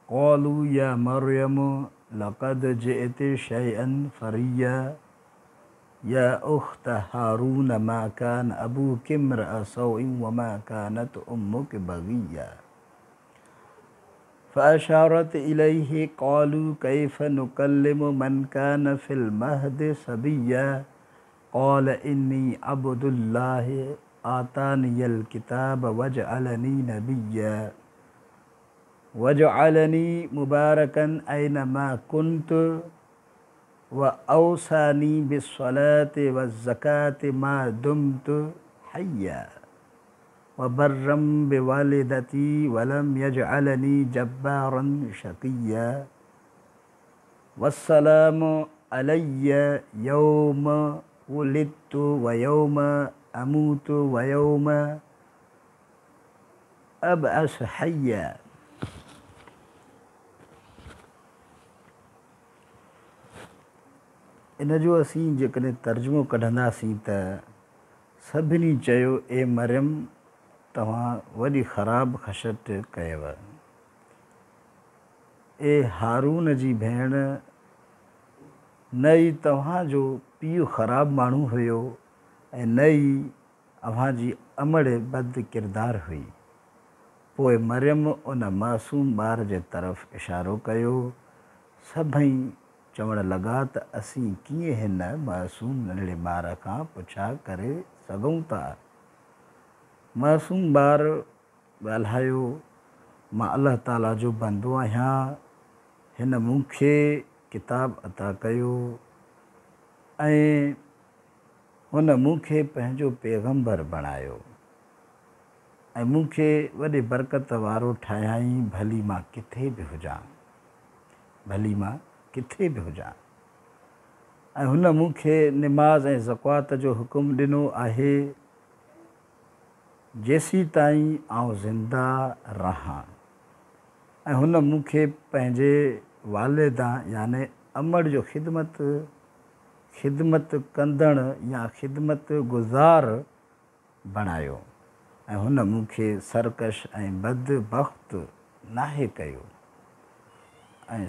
क़ालू या मरियम लक़द जिअति शैअन फ़रिय्या या उख़्त हारून मा कान अबूकी इम्रअ सौइन व मा कानत उम्मुकी बग़िय्या फ़अशारत इलैहि क़ालू कैफ़ नुकल्लिमु मन कान फ़िल महदि सबिय्या क़ाल इन्नी अब्दुल्लाहि आतानियल किताब वजअलनी नबिय्या वजअलनी मुबारकन ऐनमा कुन्तु व औसानी बिस्सलाति वज़्ज़काति मा दुम्तु हय्या व बर्रम बिवालिदती वलम यजअलनी जब्बारन शक़िय्या वस्सलामु अलय्या यौम वुलिदतु व यौम अमूतु व यौम अबअस हय्या। इन जो असीं जेकॾहिं तर्जुमो कढंदासीं त सभिनी चयो ए मरियम तव्हां वॾी ख़राब ख़शट कयव। ए हारून जी भेण न ई तव्हांजो पीउ ख़राब माण्हू हुयो ऐं न ई अव्हांजी अमड़ बद किरदार हुई। पोइ मरियम उन मासूम ॿार जे तरफ़ इशारो कयो। सभई चवण लॻा त असीं कीअं हिन मासूम नंढड़े ॿार खां पुछा करे सघूं था। मासूम ॿार ॻाल्हायो, मां अल्लाह ताला जो बंदो आहियां, हिन मूंखे किताब अता कयो ऐं हुन मूंखे पंहिंजो पैगंबर बणायो ऐं मूंखे वॾे बरकत वारो ठाहियाई। भली मां किथे बि हुजां, भली मां किथे बि हुजां। ऐं हुन मूंखे निमाज़ ऐं ज़कात जो हुकुम ॾिनो आहे जेसी ताईं आउं ज़िंदा रहां। ऐं हुन मूंखे पंहिंजे वालिदा याने अमड़ जो ख़िदमत कंदड़ या ख़िदमत गुज़ार बणायो ऐं हुन मूंखे सरकश ऐं बदबख़्त नाहे कयो। ऐं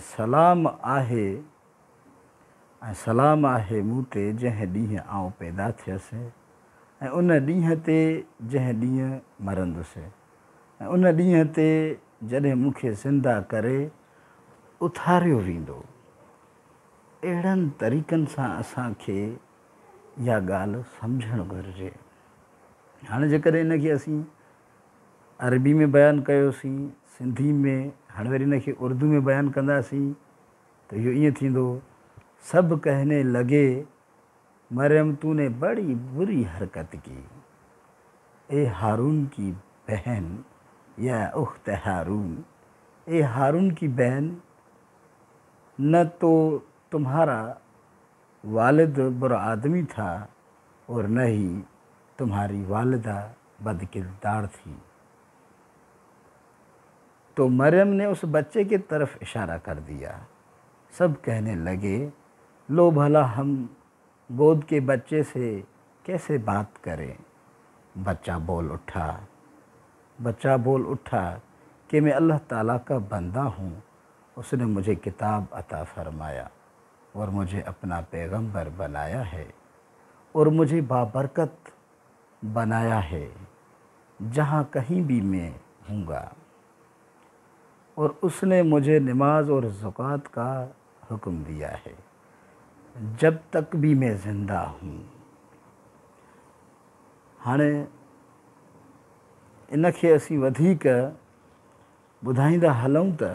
सलाम आहे मूं ते जंहिं ॾींहुं आउं पैदा थियसि ऐं उन ॾींहं ते जंहिं ॾींहुं मरंदुसि ऐं उन ॾींहं ते जॾहिं मूंखे ज़िंदा करे उथारियो वेंदो। अहिड़नि तरीक़नि सां असांखे इहा ॻाल्हि सम्झणु घुरिजे। हाणे जेकॾहिं इनखे असीं अरबी में बयानु कयोसीं, सिंधी में, हाणे वरी इनखे उर्दू में बयानु कंदासीं त इहो ईअं थींदो, सब कहने लगे मरियम तूने बड़ी बुरी हरकत की, ए हारून की बहन या उख्त हारून, ए हारून की बहन, न तो तुम्हारा वालिद बुरा आदमी था और न ही तुम्हारी वालिदा बदकिरदार थी। तो मरियम ने उस बच्चे की तरफ इशारा कर दिया। सब कहने लगे, लो भला हम गोद के बच्चे से कैसे बात करें। बच्चा बोल उठा कि मैं अल्लाह ताला का बंदा हूँ, उसने मुझे किताब अता फरमाया और मुझे अपना पैगंबर बनाया है और मुझे बाबरकत बनाया है जहाँ कहीं भी मैं हूँगा, और उसने मुझे नमाज और ज़कात का हुक्म दिया है जब तक भी मैं ज़िंदा हूँ। हाणे इनखे असीं वधीक ॿुधाईंदा हलूं त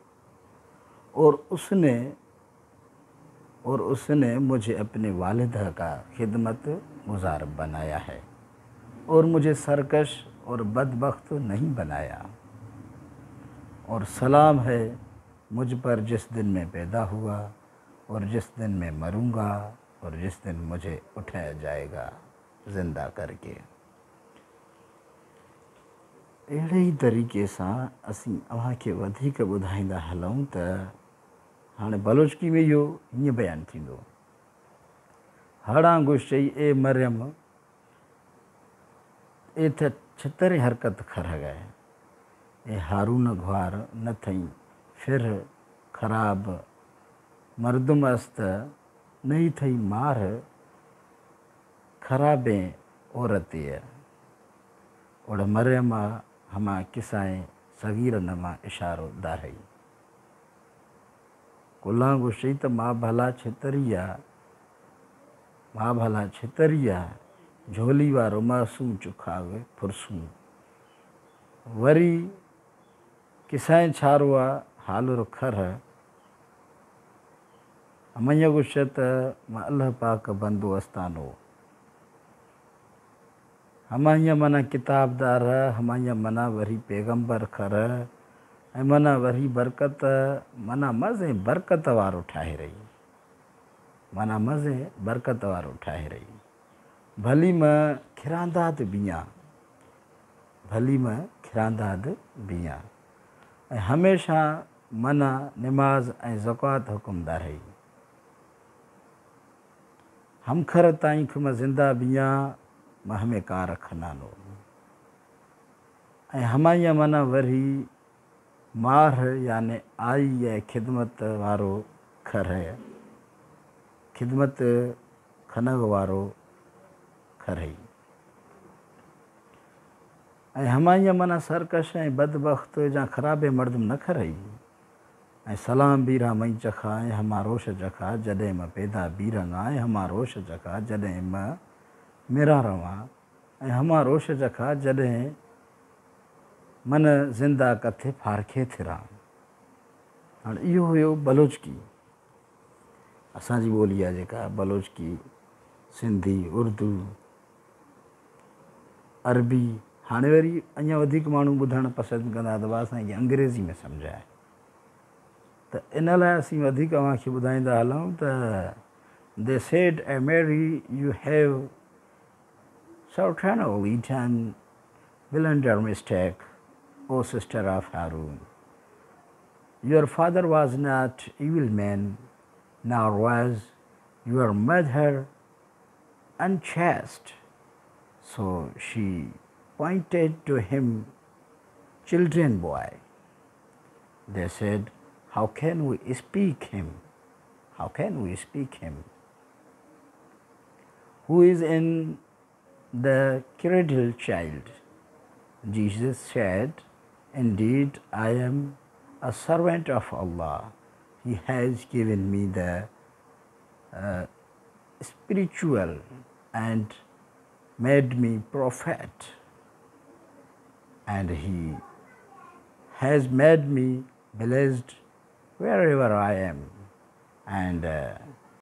और उसने मुझे अपने वालिदा का खिदमत गुजार बनाया है और मुझे सरकश और बदबख्त नहीं बनाया। और सलाम है मुझ पर जिस दिन मैं पैदा हुआ और जिस दिन मैं मरूंगा और जिस दिन मुझे उठाया जाएगा ज़िंदा करके। अहिड़े ई तरीक़े सां असीं अव्हांखे वधीक ॿुधाईंदा हलूं त हाणे बलोचकी में इहो हीअं बयानु थींदो, हड़ांगुश चई ए मरियम ए त छितरे हरकत खर गए ए हारून घुआर न थई फिर खराब मर्दुम अस्त नहीं थई मार खराबे औरतिय ओड़ मरियमा हमा किसाएं सगीर नमा इशारो दारई कुल्ला गुशी त माँ भला छितरिया झोली वारो मासूम चुखावे फुरसूं वरी किसाएं छारुआ हालुर खर अमैया गुशत मां अल्लाह पाक बंदो अस्तानो हमाइया मना किताबदार हमाइया मना वरी पैगंबर खर ऐं मना वरी बरकत मना मज़े बरकत वारो ठाहे रही मना मज़े बरकत वारो ठाहे रही भली मां खिरांदाद बिया भली मां खिरांदाद बिया ऐं हमेशा मना निमाज़ ऐं ज़कात हुकुमदार रही हमखर ताईं खुम ज़िंदा बिया मां हमें का रखनानो ऐं हमाइया मना वरी मार याने आई है खिदमत वारो खर है खिदमत खनग वारो खर है ऐं हमाइया मना सरकश ऐं बदबख्त जा ख़राबे मर्दम न खरई ऐं सलाम बीरा मई चखा ऐं हमा रोश चखा जॾहिं मां पैदा बीरंगा ऐं हमा रोश चखा जॾहिं मां मेरा रवां ऐं हमा रोश चखा जॾहिं मन ज़िंदा कथे फारखे थिरा हाणे इहो हुयो बलोचकी असांजी ॿोली आहे जेका बलोचकी सिंधी उर्दू अरबी हाणे वरी अञा वधीक माण्हू ॿुधणु पसंदि कंदा त असांखे अंग्रेज़ी में सम्झाए त इन लाइ असीं वधीक अव्हांखे ॿुधाईंदा हलूं त दे सेड ऐ Mary you have certainly done blunder mistake, O sister of Harun. Your father was not evil man, nor was your mother unchaste. So she pointed to him, children boy. They said, how can we speak him? How can we speak him? Who is in the cradle child? Jesus said, indeed, I am a servant of Allah. He has given me the spiritual and made me prophet, and He has made me blessed wherever I am, and